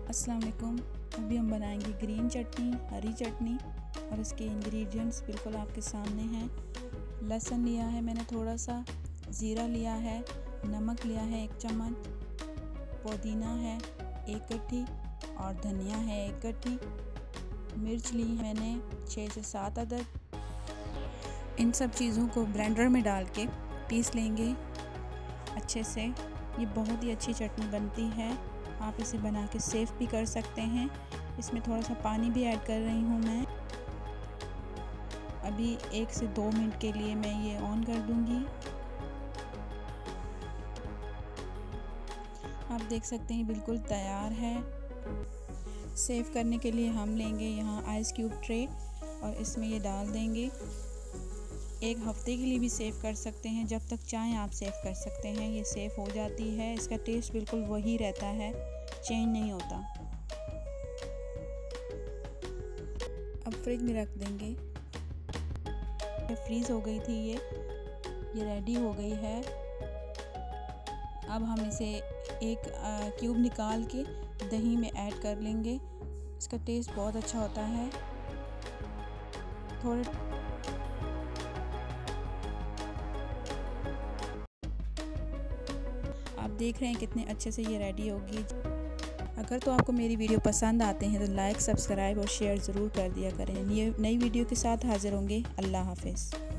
अस्सलाम वालेकुम। अभी हम बनाएंगे ग्रीन चटनी, हरी चटनी, और इसके इंग्रेडिएंट्स बिल्कुल आपके सामने हैं। लहसुन लिया है मैंने थोड़ा सा, ज़ीरा लिया है, नमक लिया है 1 चम्मच, पुदीना है 1 गट्ठी और धनिया है 1 गट्ठी। मिर्च ली है मैंने 6 से 7 अदद। इन सब चीज़ों को ब्लेंडर में डाल के पीस लेंगे अच्छे से। ये बहुत ही अच्छी चटनी बनती है। आप इसे बना के सेव भी कर सकते हैं। इसमें थोड़ा सा पानी भी ऐड कर रही हूँ मैं। अभी 1 से 2 मिनट के लिए मैं ये ऑन कर दूँगी। आप देख सकते हैं बिल्कुल तैयार है। सेव करने के लिए हम लेंगे यहाँ आइस क्यूब ट्रे और इसमें ये डाल देंगे। 1 हफ्ते के लिए भी सेव कर सकते हैं, जब तक चाहें आप सेव कर सकते हैं। ये सेव हो जाती है। इसका टेस्ट बिल्कुल वही रहता है, चेंज नहीं होता। अब फ्रिज में रख देंगे। फ्रीज़ हो गई थी ये रेडी हो गई है। अब हम इसे एक क्यूब निकाल के दही में ऐड कर लेंगे। इसका टेस्ट बहुत अच्छा होता है। थोड़े आप देख रहे हैं कितने अच्छे से ये रेडी होगी। अगर तो आपको मेरी वीडियो पसंद आते हैं तो लाइक, सब्सक्राइब और शेयर ज़रूर कर दिया करें। नई वीडियो के साथ हाज़िर होंगे। अल्लाह हाफ़िज़।